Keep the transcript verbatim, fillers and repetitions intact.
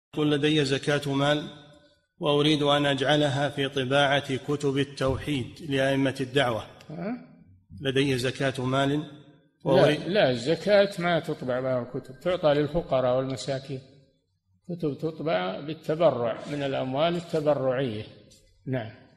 يقول: لدي زكاة مال وأريد أن أجعلها في طباعة كتب التوحيد لأئمة الدعوة. لدي زكاة مال وأريد... لا, لا الزكاة ما تطبع بها الكتب، تعطى للفقراء والمساكين. كتب تطبع بالتبرع من الأموال التبرعية. نعم.